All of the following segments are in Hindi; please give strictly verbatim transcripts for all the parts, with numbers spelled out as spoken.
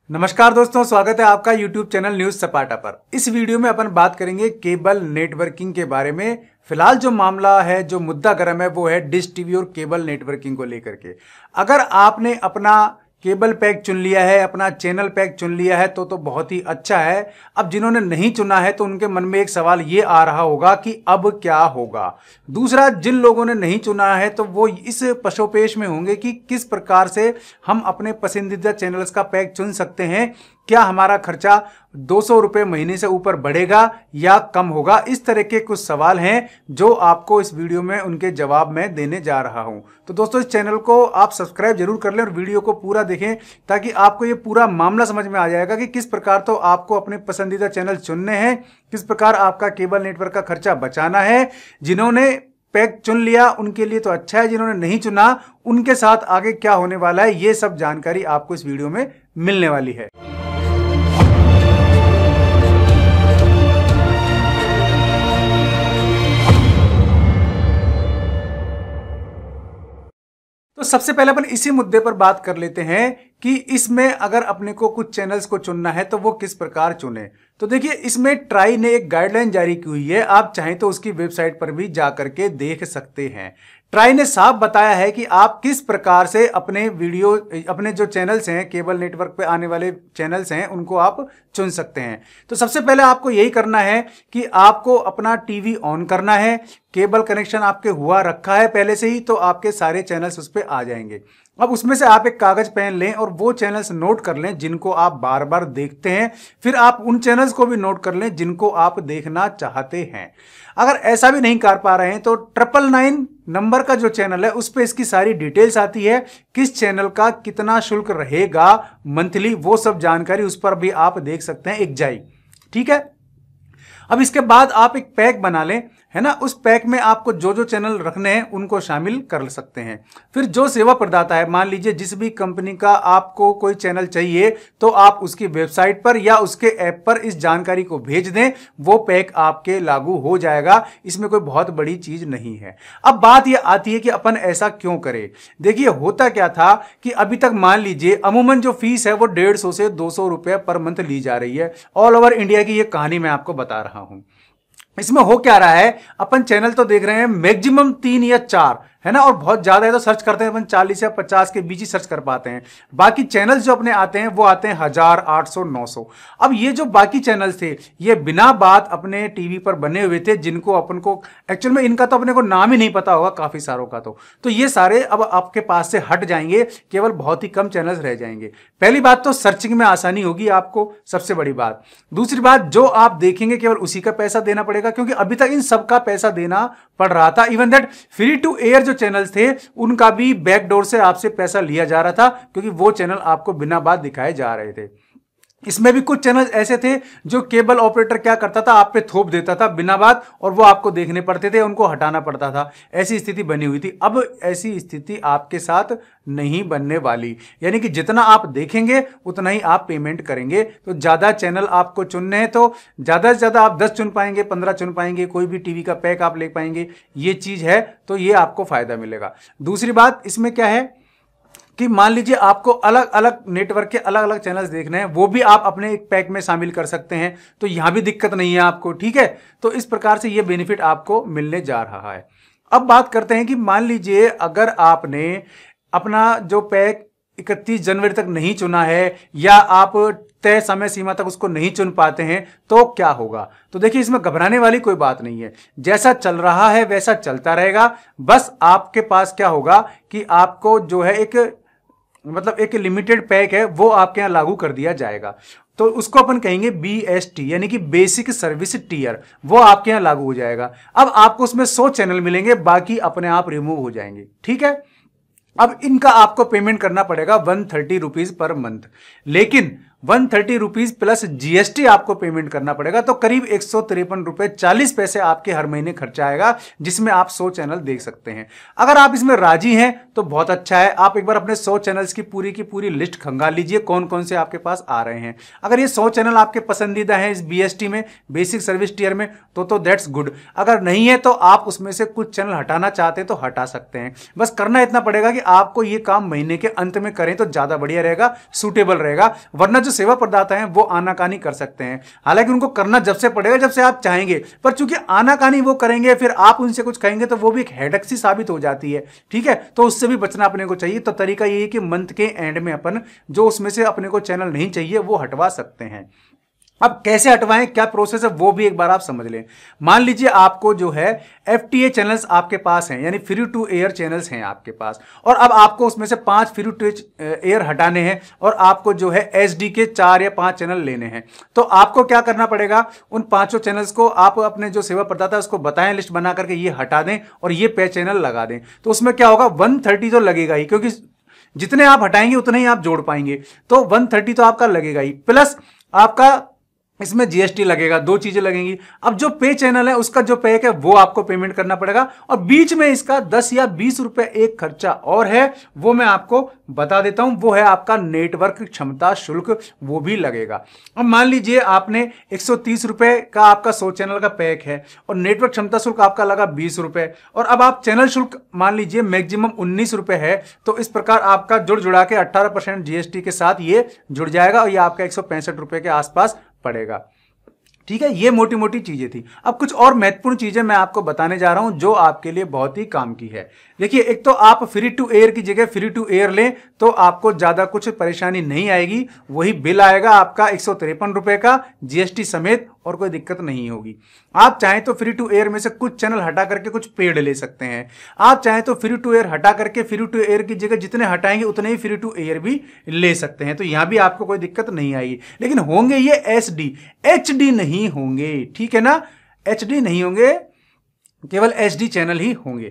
नमस्कार दोस्तों, स्वागत है आपका YouTube चैनल न्यूज सपाटा पर। इस वीडियो में अपन बात करेंगे केबल नेटवर्किंग के बारे में। फिलहाल जो मामला है, जो मुद्दा गर्म है, वो है डिश टीवी और केबल नेटवर्किंग को लेकर के। अगर आपने अपना केबल पैक चुन लिया है, अपना चैनल पैक चुन लिया है तो तो बहुत ही अच्छा है। अब जिन्होंने नहीं चुना है तो उनके मन में एक सवाल ये आ रहा होगा कि अब क्या होगा। दूसरा, जिन लोगों ने नहीं चुना है तो वो इस पशोपेश में होंगे कि किस प्रकार से हम अपने पसंदीदा चैनल्स का पैक चुन सकते हैं। क्या हमारा खर्चा दो सौ रुपये महीने से ऊपर बढ़ेगा या कम होगा? इस तरह के कुछ सवाल हैं जो आपको इस वीडियो में उनके जवाब में देने जा रहा हूं। तो दोस्तों, इस चैनल को आप सब्सक्राइब जरूर कर लें और वीडियो को पूरा देखें ताकि आपको ये पूरा मामला समझ में आ जाएगा कि किस प्रकार तो आपको अपने पसंदीदा चैनल चुनने हैं, किस प्रकार आपका केबल नेटवर्क का खर्चा बचाना है। जिन्होंने पैक चुन लिया उनके लिए तो अच्छा है, जिन्होंने नहीं चुना उनके साथ आगे क्या होने वाला है, ये सब जानकारी आपको इस वीडियो में मिलने वाली है। तो सबसे पहले अपन इसी मुद्दे पर बात कर लेते हैं कि इसमें अगर अपने को कुछ चैनल्स को चुनना है तो वो किस प्रकार चुने। तो देखिए, इसमें ट्राई ने एक गाइडलाइन जारी की हुई है, आप चाहें तो उसकी वेबसाइट पर भी जा करके देख सकते हैं। ट्राई ने साफ बताया है कि आप किस प्रकार से अपने वीडियो, अपने जो चैनल्स हैं, केबल नेटवर्क पे आने वाले चैनल्स हैं, उनको आप चुन सकते हैं। तो सबसे पहले आपको यही करना है कि आपको अपना टीवी ऑन करना है। केबल कनेक्शन आपके हुआ रखा है पहले से ही, तो आपके सारे चैनल्स उस पर आ जाएंगे। अब उसमें से आप एक कागज पेन लें और वो चैनल्स नोट कर लें जिनको आप बार बार देखते हैं। फिर आप उन चैनल्स को भी नोट कर लें जिनको आप देखना चाहते हैं। अगर ऐसा भी नहीं कर पा रहे हैं तो ट्रिपल नाइन नंबर का जो चैनल है उस पर इसकी सारी डिटेल्स आती है, किस चैनल का कितना शुल्क रहेगा मंथली, वो सब जानकारी उस पर भी आप देख सकते हैं, एक जाई। ठीक है। अब इसके बाद आप एक पैक बना लें, है ना। उस पैक में आपको जो जो चैनल रखने हैं उनको शामिल कर सकते हैं। फिर जो सेवा प्रदाता है, मान लीजिए जिस भी कंपनी का आपको कोई चैनल चाहिए तो आप उसकी वेबसाइट पर या उसके ऐप पर इस जानकारी को भेज दें, वो पैक आपके लागू हो जाएगा। इसमें कोई बहुत बड़ी चीज नहीं है। अब बात यह आती है कि अपन ऐसा क्यों करें। देखिए, होता क्या था कि अभी तक मान लीजिए अमूमन जो फीस है वो डेढ़ सौ से दो सौ रुपये पर मंथ ली जा रही है। ऑल ओवर इंडिया की ये कहानी मैं आपको बता रहा हूं। इसमें हो क्या रहा है, अपन चैनल तो देख रहे हैं मैक्सिमम तीन या चार, है ना, और बहुत ज्यादा है तो सर्च करते हैं अपन चालीस या पचास के बीच ही सर्च कर पाते हैं। बाकी चैनल्स जो अपने आते हैं वो आते हैं हजार, आठ सौ, नौ सौ। अब ये जो बाकी चैनल्स थे ये बिना बात अपने टीवी पर बने हुए थे, जिनको अपन को एक्चुअल में इनका तो अपने को नाम ही नहीं पता होगा काफी सारों का। तो तो ये सारे अब आपके पास से हट जाएंगे, केवल बहुत ही कम चैनल्स रह जाएंगे। पहली बात तो सर्चिंग में आसानी होगी आपको, सबसे बड़ी बात। दूसरी बात, जो आप देखेंगे केवल उसी का पैसा देना पड़ेगा, क्योंकि अभी तक इन सब का पैसा देना पड़ रहा था। Even that free to air जो चैनल्स थे उनका भी बैकडोर से आपसे पैसा लिया जा रहा था, क्योंकि वो चैनल आपको बिना बात दिखाए जा रहे थे। इसमें भी कुछ चैनल ऐसे थे जो केबल ऑपरेटर क्या करता था, आप पे थोप देता था बिना बात, और वो आपको देखने पड़ते थे, उनको हटाना पड़ता था। ऐसी स्थिति बनी हुई थी। अब ऐसी स्थिति आपके साथ नहीं बनने वाली, यानी कि जितना आप देखेंगे उतना ही आप पेमेंट करेंगे। तो ज्यादा चैनल आपको चुनने हैं तो ज्यादा से ज्यादा आप दस चुन पाएंगे, पंद्रह चुन पाएंगे, कोई भी टीवी का पैक आप ले पाएंगे। ये चीज है, तो ये आपको फायदा मिलेगा। दूसरी बात इसमें क्या है कि मान लीजिए आपको अलग अलग नेटवर्क के अलग अलग चैनल्स देखने हैं, वो भी आप अपने एक पैक में शामिल कर सकते हैं। तो यहां भी दिक्कत नहीं है आपको। ठीक है। तो इस प्रकार से ये बेनिफिट आपको मिलने जा रहा है। अब बात करते हैं कि मान लीजिए अगर आपने अपना जो पैक इकतीस जनवरी तक नहीं चुना है या आप तय समय सीमा तक उसको नहीं चुन पाते हैं तो क्या होगा। तो देखिए, इसमें घबराने वाली कोई बात नहीं है। जैसा चल रहा है वैसा चलता रहेगा। बस आपके पास क्या होगा कि आपको जो है एक मतलब एक लिमिटेड पैक है वो आपके यहां लागू कर दिया जाएगा। तो उसको अपन कहेंगे बी एस टी, यानी कि बेसिक सर्विस टीयर, वो आपके यहां लागू हो जाएगा। अब आपको उसमें सौ चैनल मिलेंगे, बाकी अपने आप रिमूव हो जाएंगे। ठीक है। अब इनका आपको पेमेंट करना पड़ेगा one thirty rupees per month, लेकिन one thirty rupees plus GST आपको पेमेंट करना पड़ेगा। तो करीब एक सौ तिरपन रुपए चालीस पैसे आपके हर महीने खर्चा आएगा, जिसमें आप सौ चैनल देख सकते हैं। अगर आप इसमें राजी हैं तो बहुत अच्छा है। आप एक बार अपने सौ चैनल्स की पूरी की पूरी लिस्ट खंगाल लीजिए, कौन कौन से आपके पास आ रहे हैं। अगर ये सौ चैनल आपके पसंदीदा हैं इस बीएसटी में, बेसिक सर्विस टीयर में, तो तो दैट्स गुड। अगर नहीं है तो आप उसमें से कुछ चैनल हटाना चाहते हैं तो हटा सकते हैं। बस करना इतना पड़ेगा कि आपको ये काम महीने के अंत में करें तो ज्यादा बढ़िया रहेगा, सूटेबल रहेगा। वरना जो सेवा प्रदाता हैं वो आनाकानी कर सकते हैं। हालांकि उनको करना जब से पड़ेगा जब से आप चाहेंगे, पर चूंकि आनाकानी वो करेंगे फिर आप उनसे कुछ कहेंगे तो वो भी एक हेडक सी साबित हो जाती है। ठीक है, तो उससे भी बचना अपने को चाहिए। तो तरीका ये है कि मंथ के एंड में अपन जो उसमें से अपने को चैनल नहीं चाहिए वो हटवा सकते हैं। अब कैसे हटवाएं, क्या प्रोसेस है, वो भी एक बार आप समझ लें। मान लीजिए आपको जो है एफ टी ए चैनल्स आपके पास हैं, यानी फ्री टू एयर चैनल्स हैं आपके पास, और अब आपको उसमें से पांच फ्री टू एयर हटाने हैं और आपको जो है एच डी के चार या पांच चैनल लेने हैं। तो आपको क्या करना पड़ेगा, उन पांचों चैनल्स को आप अपने जो सेवा प्रदाता है उसको बताएं, लिस्ट बना करके ये हटा दें और ये पे चैनल लगा दें। तो उसमें क्या होगा, वन थर्टी तो लगेगा ही, क्योंकि जितने आप हटाएंगे उतने ही आप जोड़ पाएंगे, तो वन थर्टी तो आपका लगेगा ही, प्लस आपका इसमें जीएसटी लगेगा, दो चीजें लगेंगी। अब जो पे चैनल है उसका जो पैक है वो आपको पेमेंट करना पड़ेगा, और बीच में इसका दस या बीस रुपए एक खर्चा और है, वो मैं आपको बता देता हूं, वो है आपका नेटवर्क क्षमता शुल्क, वो भी लगेगा। अब मान लीजिए आपने एक सौ तीस रुपए का आपका सौ चैनल का पैक है और नेटवर्क क्षमता शुल्क आपका लगा बीस रुपए, और अब आप चैनल शुल्क मान लीजिए मैक्सिमम उन्नीस रुपए है, तो इस प्रकार आपका जुड़ जुड़ा के अट्ठारह परसेंट जीएसटी के साथ ये जुड़ जाएगा और ये आपका एक सौ पैंसठ रुपए के आसपास पड़ेगा। ठीक है, ये मोटी मोटी चीजें थी। अब कुछ और महत्वपूर्ण चीजें मैं आपको बताने जा रहा हूं जो आपके लिए बहुत ही काम की है। देखिए, एक तो आप फ्री टू एयर की जगह फ्री टू एयर लें तो आपको ज्यादा कुछ परेशानी नहीं आएगी, वही बिल आएगा आपका एक सौ तिरपन रुपए का जीएसटी समेत, और कोई दिक्कत नहीं होगी। आप चाहें तो फ्री टू एयर में से कुछ चैनल हटा करके कुछ पेड ले सकते हैं। आप चाहें तो फ्री टू एयर हटा करके फ्री टू एयर की जगह जितने हटाएंगे उतने ही फ्री टू एयर भी ले सकते हैं, तो यहां भी आपको कोई दिक्कत नहीं आएगी। लेकिन होंगे ये एच डी, एच डी नहीं होंगे, ठीक है ना, एच डी नहीं होंगे, केवल एच डी चैनल ही होंगे।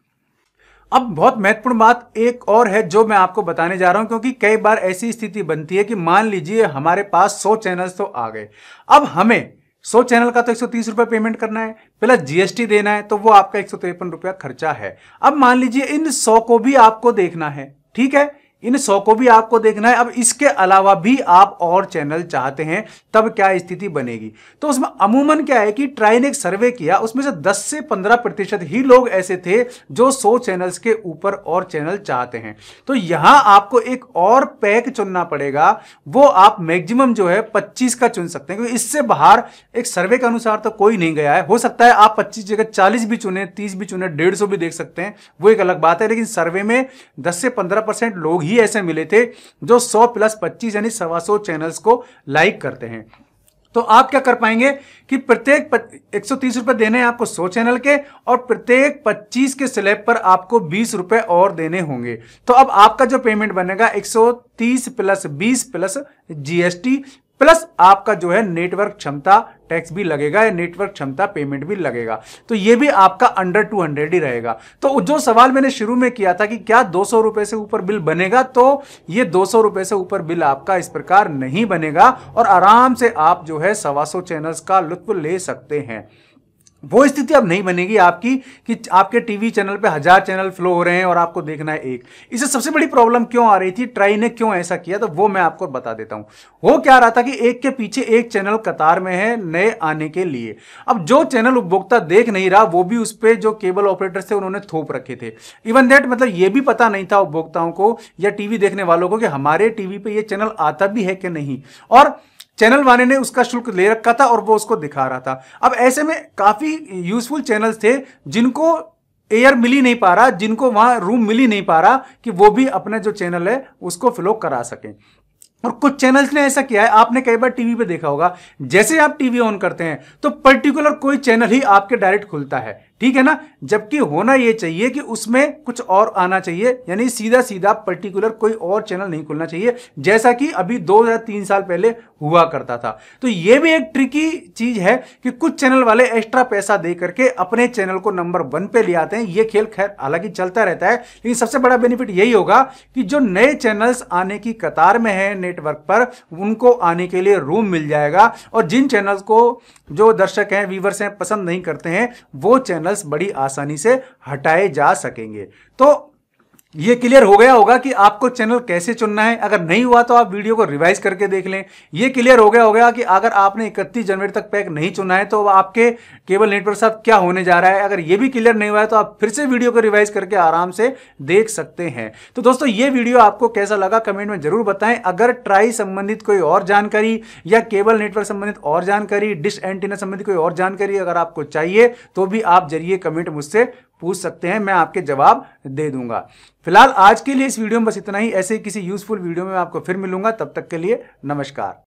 अब बहुत महत्वपूर्ण बात एक और है जो मैं आपको बताने जा रहा हूं, क्योंकि कई बार ऐसी स्थिति बनती है कि मान लीजिए हमारे पास सौ चैनल्स तो आ गए, अब हमें सौ चैनल का तो एक सौ तीस रुपए पेमेंट करना है, प्लस जीएसटी देना है, तो वो आपका एक सौ तिरपन रुपया खर्चा है। अब मान लीजिए इन सौ को भी आपको देखना है, ठीक है, इन सौ को भी आपको देखना है। अब इसके अलावा भी आप और चैनल चाहते हैं, तब क्या स्थिति बनेगी। तो उसमें अमूमन क्या है कि ट्राई ने एक सर्वे किया, उसमें से दस से पंद्रह प्रतिशत ही लोग ऐसे थे जो सौ चैनल्स के ऊपर और चैनल चाहते हैं। तो यहां आपको एक और पैक चुनना पड़ेगा, वो आप मैक्सिमम जो है पच्चीस का चुन सकते हैं, क्योंकि इससे बाहर एक सर्वे के अनुसार तो कोई नहीं गया है। हो सकता है आप पच्चीस जगह चालीस भी चुने, तीस भी चुने, डेढ़ सौ भी देख सकते हैं, वो एक अलग बात है। लेकिन सर्वे में दस से पंद्रह परसेंट लोग ही ऐसे मिले थे जो सौ प्लस पच्चीस यानी सवा सौ चैनल्स को लाइक करते हैं। तो आप क्या कर पाएंगे कि प्रत्येक एक सौ तीस रुपए देने हैं आपको सौ चैनल के, और प्रत्येक पच्चीस के स्लैब पर आपको बीस रुपए और देने होंगे। तो अब आपका जो पेमेंट बनेगा एक सौ तीस प्लस बीस प्लस जीएसटी प्लस आपका जो है नेटवर्क क्षमता टैक्स भी लगेगा या नेटवर्क क्षमता पेमेंट भी लगेगा, तो ये भी आपका अंडर टू हंड्रेड ही रहेगा। तो जो सवाल मैंने शुरू में किया था कि क्या दो सौ रुपए से ऊपर बिल बनेगा, तो ये दो सौ रुपए से ऊपर बिल आपका इस प्रकार नहीं बनेगा और आराम से आप जो है सवा सौ चैनल्स का लुत्फ ले सकते हैं। वो स्थिति अब नहीं बनेगी आपकी कि आपके टीवी चैनल पे हजार चैनल फ्लो हो रहे हैं और आपको देखना है एक। इससे सबसे बड़ी प्रॉब्लम क्यों आ रही थी, ट्राई ने क्यों ऐसा किया, तो वो मैं आपको बता देता हूं। वो क्या रहा था कि एक के पीछे एक चैनल कतार में है नए आने के लिए। अब जो चैनल उपभोक्ता देख नहीं रहा वो भी उस पर जो केबल ऑपरेटर्स थे उन्होंने थोप रखे थे। इवन दैट मतलब ये भी पता नहीं था उपभोक्ताओं को या टीवी देखने वालों को कि हमारे टीवी पे ये चैनल आता भी है कि नहीं, और चैनल वाले ने उसका शुल्क ले रखा था और वो उसको दिखा रहा था। अब ऐसे में काफी यूजफुल चैनल्स थे जिनको एयर मिल ही नहीं पा रहा, जिनको वहां रूम मिल ही नहीं पा रहा कि वो भी अपना जो चैनल है उसको फ्लो करा सकें। और कुछ चैनल्स ने ऐसा किया है, आपने कई बार टीवी पे देखा होगा, जैसे आप टीवी ऑन करते हैं तो पर्टिकुलर कोई चैनल ही आपके डायरेक्ट खुलता है, ठीक है ना, जबकि होना यह चाहिए कि उसमें कुछ और आना चाहिए, यानी सीधा सीधा पर्टिकुलर कोई और चैनल नहीं खुलना चाहिए, जैसा कि अभी दो या तीन साल पहले हुआ करता था। तो यह भी एक ट्रिकी चीज है कि कुछ चैनल वाले एक्स्ट्रा पैसा दे करके अपने चैनल को नंबर वन पे ले आते हैं। यह खेल खैर हालांकि चलता रहता है, लेकिन सबसे बड़ा बेनिफिट यही होगा कि जो नए चैनल्स आने की कतार में है नेटवर्क पर, उनको आने के लिए रूम मिल जाएगा, और जिन चैनल्स को जो दर्शक हैं, व्यूवर्स हैं, पसंद नहीं करते हैं, वो चैनल्स बड़ी आसानी से हटाए जा सकेंगे। तो ये क्लियर हो गया होगा कि आपको चैनल कैसे चुनना है। अगर नहीं हुआ तो आप वीडियो को रिवाइज करके देख लें। ये क्लियर हो गया होगा कि अगर आपने इकतीस जनवरी तक पैक नहीं चुना है तो आपके केबल नेटवर्क के साथ क्या होने जा रहा है। अगर ये भी क्लियर नहीं हुआ है तो आप फिर से वीडियो को रिवाइज करके आराम से देख सकते हैं। तो दोस्तों ये वीडियो आपको कैसा लगा कमेंट में जरूर बताएं। अगर ट्राई संबंधित कोई और जानकारी या केबल नेटवर्क संबंधित और जानकारी, डिश एंटीना संबंधित कोई और जानकारी अगर आपको चाहिए तो भी आप जरिए कमेंट मुझसे पूछ सकते हैं, मैं आपके जवाब दे दूंगा। फिलहाल आज के लिए इस वीडियो में बस इतना ही। ऐसे ही किसी यूजफुल वीडियो में आपको फिर मिलूंगा, तब तक के लिए नमस्कार।